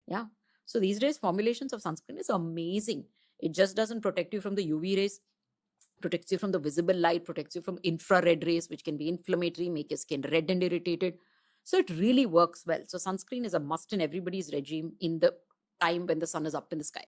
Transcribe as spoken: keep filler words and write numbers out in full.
Yeah. So these days, formulations of sunscreen is amazing. It just doesn't protect you from the U V rays, protects you from the visible light, protects you from infrared rays, which can be inflammatory, make your skin red and irritated. So it really works well. So sunscreen is a must in everybody's regime in the time when the sun is up in the sky.